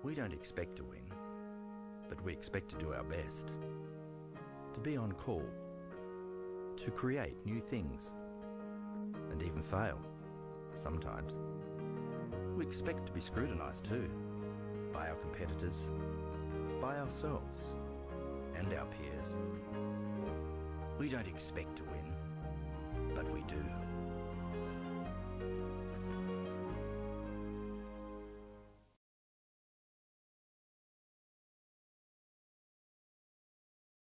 We don't expect to win, but we expect to do our best. To be on call, to create new things, and even fail, sometimes. We expect to be scrutinised too, by our competitors, by ourselves, and our peers. We don't expect to win, but we do.